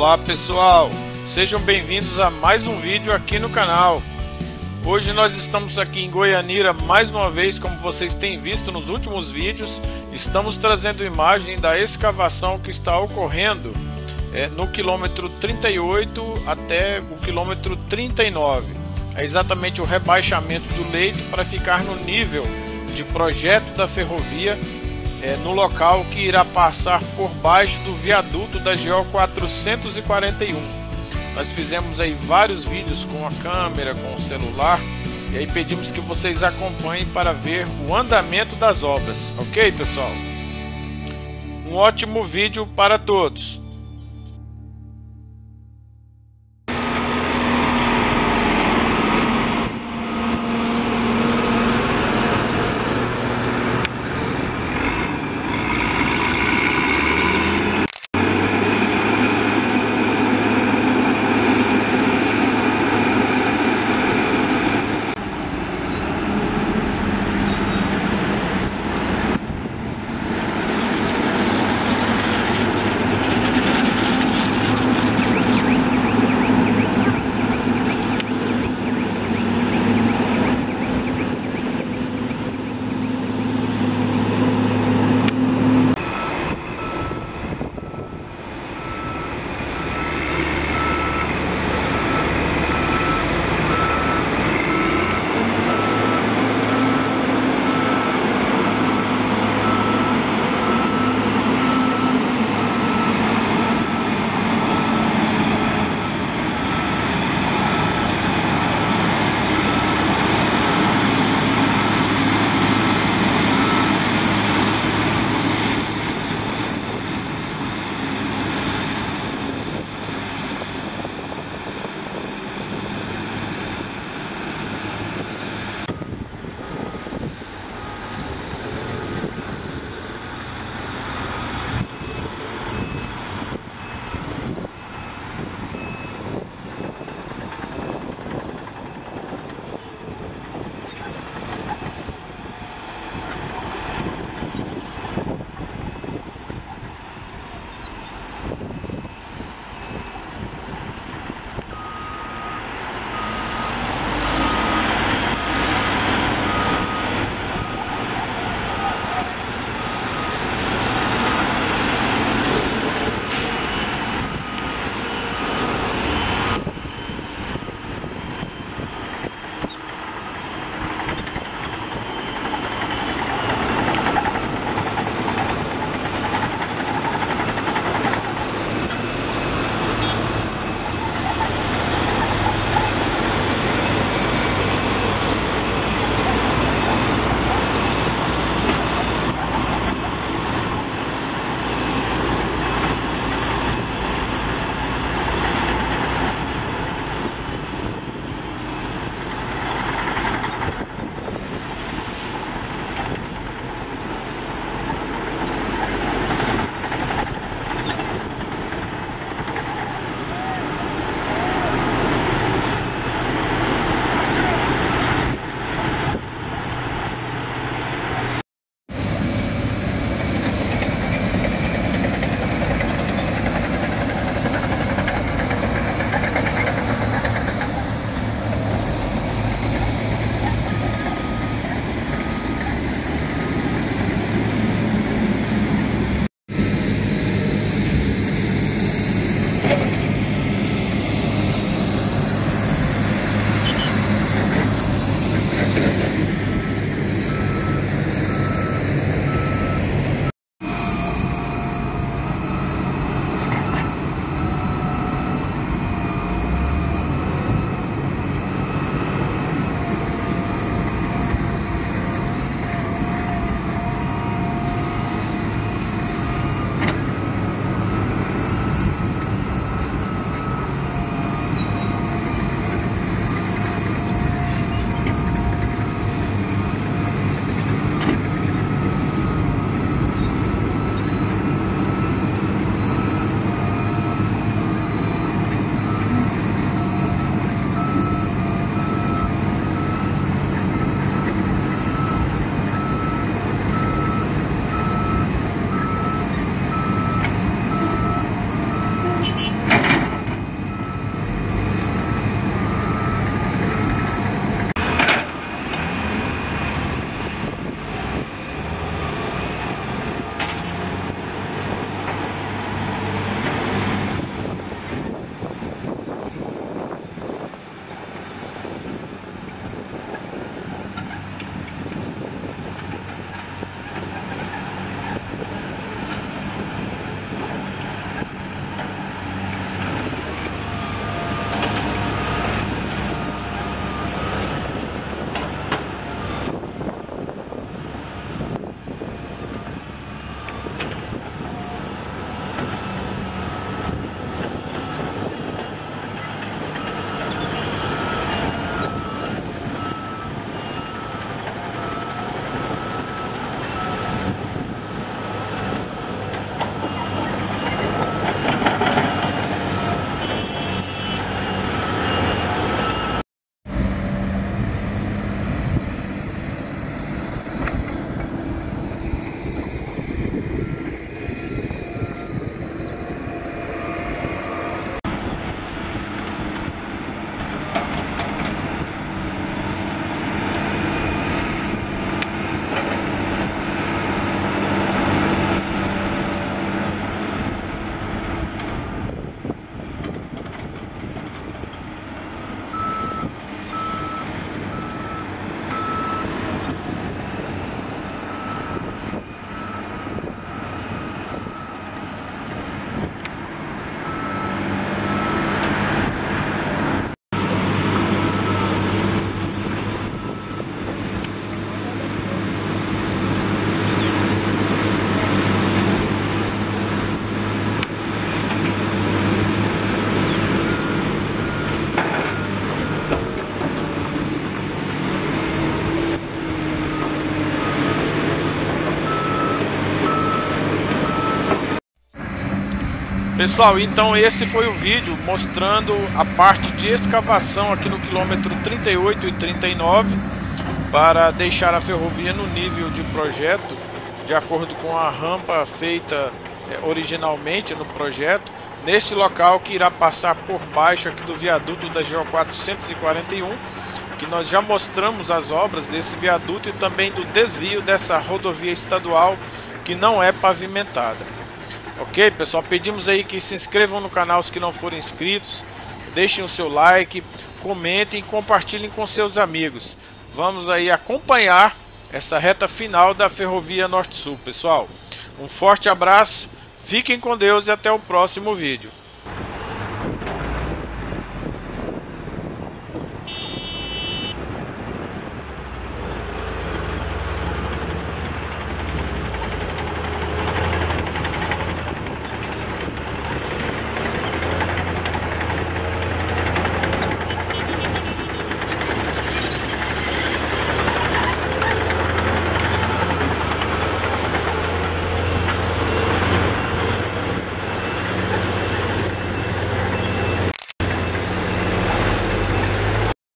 Olá pessoal, sejam bem-vindos a mais um vídeo aqui no canal. Hoje nós estamos aqui em Goianira mais uma vez, como vocês têm visto nos últimos vídeos. Estamos trazendo imagem da escavação que está ocorrendo no quilômetro 38 até o quilômetro 39. É exatamente o rebaixamento do leito para ficar no nível de projeto da ferrovia, no local que irá passar por baixo do viaduto da GO 441. Nós fizemos aí vários vídeos com a câmera, com o celular, e aí pedimos que vocês acompanhem para ver o andamento das obras, ok pessoal? Um ótimo vídeo para todos! Pessoal, então esse foi o vídeo mostrando a parte de escavação aqui no quilômetro 38 e 39 para deixar a ferrovia no nível de projeto, de acordo com a rampa feita originalmente no projeto, neste local que irá passar por baixo aqui do viaduto da GO 441, que nós já mostramos as obras desse viaduto e também do desvio dessa rodovia estadual que não é pavimentada. Ok, pessoal, pedimos aí que se inscrevam no canal os que não forem inscritos, deixem o seu like, comentem e compartilhem com seus amigos. Vamos aí acompanhar essa reta final da Ferrovia Norte-Sul, pessoal. Um forte abraço, fiquem com Deus e até o próximo vídeo.